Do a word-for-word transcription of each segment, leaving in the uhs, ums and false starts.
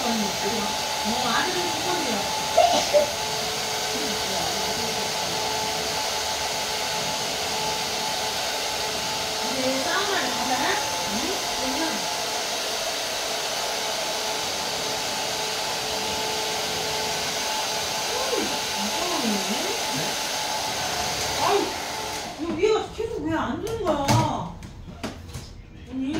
어, 아들은 무슨이야? 이제 싸움을 가자. 응? 그러면 아유, 이 위에가 계속 왜 안 되는 거야? 아니,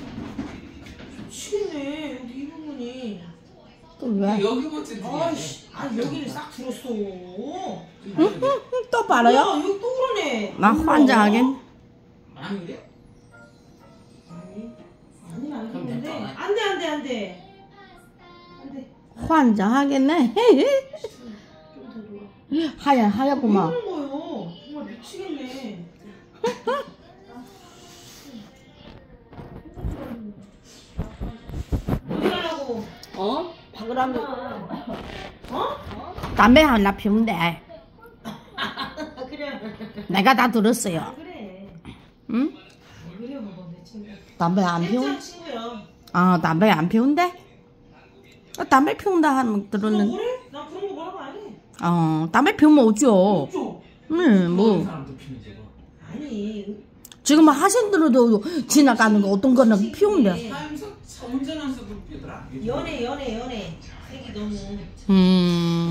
미치겠네. 여기 이 부분이. 또 왜? 여기만 찌르지. 아이씨, 아니 여기를 싹 들었어. 응? 또 바로요? 야, 여기 또 그러네. 나 환장하겠네. 많이 그래? 아니, 아니면 안 되는데. 안 돼, 안 돼, 안 돼. 안 돼. 환장하겠네. 좀 더 놀아. 하얀 왜 하얗구만. 그런 거요? 정말 미치겠네. 어디 가려고? 어? 박으라면 어? 담배 하나 피운대. 그래. 내가 다 들었어요. 그래. 응? 그래, 뭐, 내 친구. 담배 안 피운? 짱 친구야. 아, 담배 안 피운대? 어, 담배 피운다 하면 너 들었는. 뭐래? 나 그런 거 뭐라고 안 해. 어, 담배 피우면 오죠. 없죠? 응, 뭐. 그런 사람도 피는 저거. 아니. 지금 하신들어도 지나가는 거 어떤 거는 피운대. 하면서 운전하면서도 피더라. 연애, 연애, 연애. 색이 너무. 음.